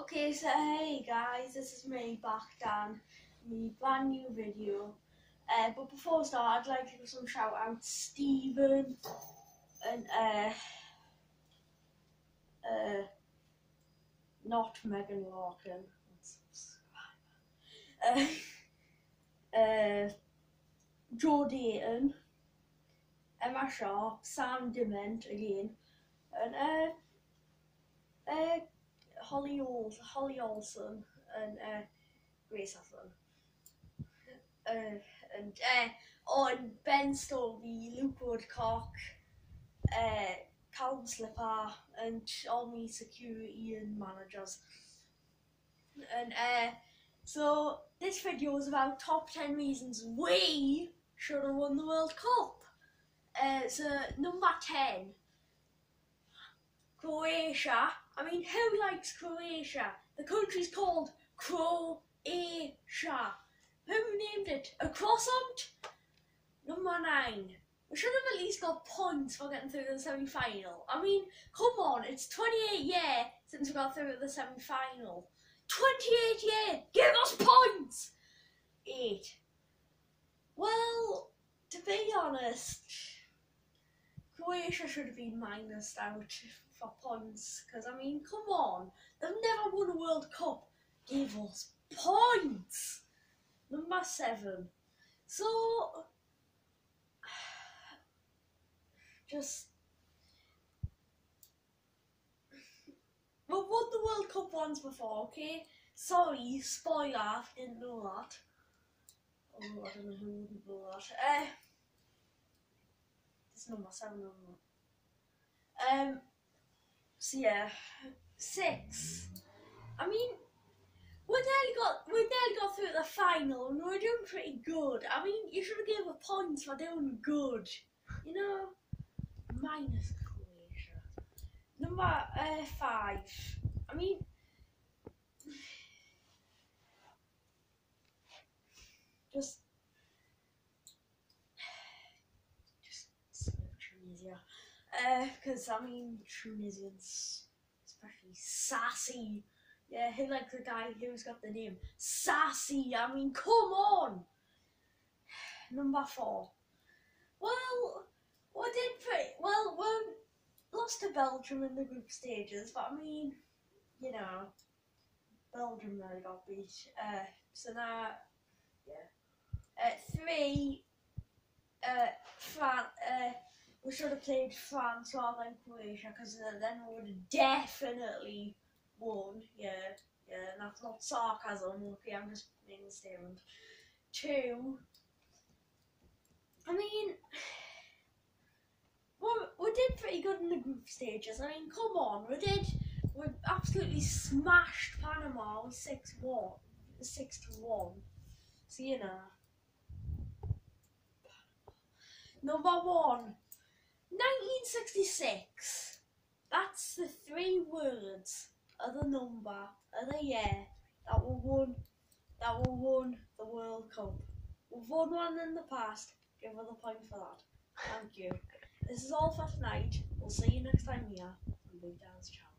Okay, so hey guys, this is me back Dan, my brand new video. But before I start, I'd like to give some shout outs. Stephen and not Megan Larkin. Joe Dayton, Emma Sharp, Sam Dement again, and Holly Olsen and Grace Athlon. And Ben Stolby, Luke Woodcock, Callum Slipper, and all my security and managers. And so this video is about top 10 reasons we should have won the World Cup. So number 10, Croatia. I mean, who likes Croatia? The country's called Croatia. Who named it? A croissant? Number 9. We should have at least got points for getting through to the semi-final. I mean, come on, it's 28 years since we got through to the semi-final. 28 years! Give us points! 8. Well, to be honest, Croatia should have been minused out for points. Because, I mean, come on. They've never won a World Cup. Give us points! Number 7. So, we've won the World Cup once before, okay? Sorry, spoiler, didn't know that. Oh, I don't know who wouldn't know that. This is number 7, so yeah, 6. I mean, we nearly got through the final and we're doing pretty good. I mean, you should have given points for doing good. You know? Minus Croatia. Number 5. I mean, just Tunisia. Because I mean, Tunisians, especially Sassy. Yeah, he like the guy who's got the name Sassy. I mean, come on. Number 4. Well, we did pretty well. We lost to Belgium in the group stages, but I mean, you know, Belgium really got beat. So now, yeah. 3. We should have played France rather than Croatia, because then we would have definitely won. Yeah, that's not sarcasm. Okay, I'm just making a statement. 2. I mean, we did pretty good in the group stages. I mean, come on, we absolutely smashed Panama with 6-1. So you know. Number 1, 1966. That's the 3 words of the number of the year that we won the World Cup. We've won one in the past. Give us a point for that. Thank you. This is all for tonight. We'll see you next time here on Big Dan's channel.